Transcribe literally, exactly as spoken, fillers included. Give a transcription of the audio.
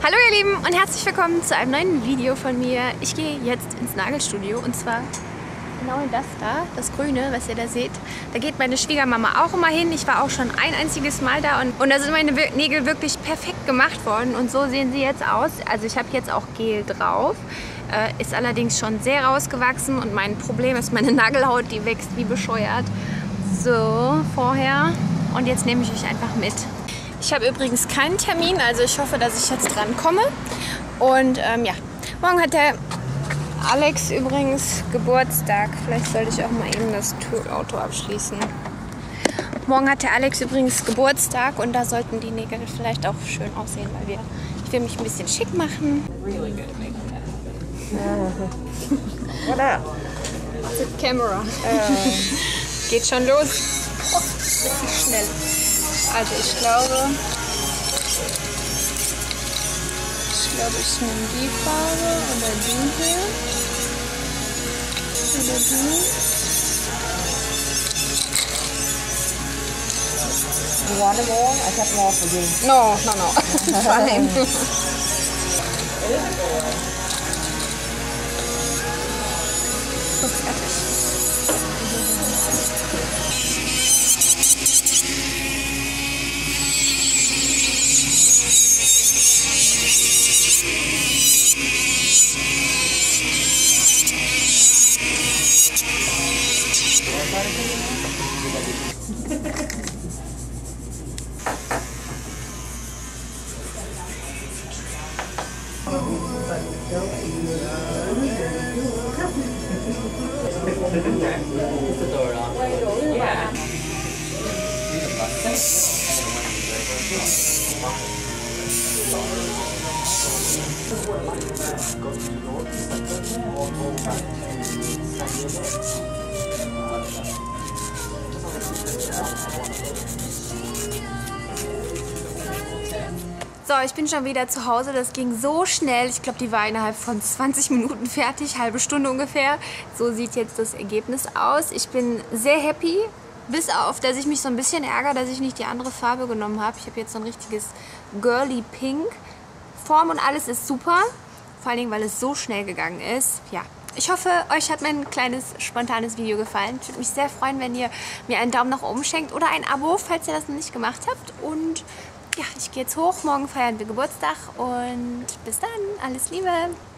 Hallo ihr Lieben und herzlich willkommen zu einem neuen Video von mir. Ich gehe jetzt ins Nagelstudio und zwar genau in das da, das Grüne, was ihr da seht. Da geht meine Schwiegermama auch immer hin. Ich war auch schon ein einziges Mal da und, und da sind meine Nägel wirklich perfekt gemacht worden und so sehen sie jetzt aus. Also ich habe jetzt auch Gel drauf, äh, ist allerdings schon sehr rausgewachsen und mein Problem ist, meine Nagelhaut, die wächst wie bescheuert. So, vorher und jetzt nehme ich euch einfach mit. Ich habe übrigens keinen Termin, also ich hoffe, dass ich jetzt dran komme. Und ähm, ja, morgen hat der Alex übrigens Geburtstag. Vielleicht sollte ich auch mal eben das Auto abschließen. Morgen hat der Alex übrigens Geburtstag und da sollten die Nägel vielleicht auch schön aussehen, weil wir, ich will mich ein bisschen schick machen. Really good makeup. What up? The camera. Uh. Geht schon los. Oh, richtig schnell. Also ich glaube, ich glaube, ich nehme die Farbe oder die hier. Oder die. You want them all? I kept them all for you. No, no, no. Fine. So, fertig. So, ich bin schon wieder zu Hause. Das ging so schnell. Ich glaube, die war innerhalb von zwanzig Minuten fertig, halbe Stunde ungefähr. So sieht jetzt das Ergebnis aus. Ich bin sehr happy, bis auf, dass ich mich so ein bisschen ärgere, dass ich nicht die andere Farbe genommen habe. Ich habe jetzt so ein richtiges Girly Pink. Form und alles ist super, vor allen Dingen, weil es so schnell gegangen ist. Ja. Ich hoffe, euch hat mein kleines, spontanes Video gefallen. Ich würde mich sehr freuen, wenn ihr mir einen Daumen nach oben schenkt oder ein Abo, falls ihr das noch nicht gemacht habt. Und ja, ich gehe jetzt hoch. Morgen feiern wir Geburtstag und bis dann. Alles Liebe.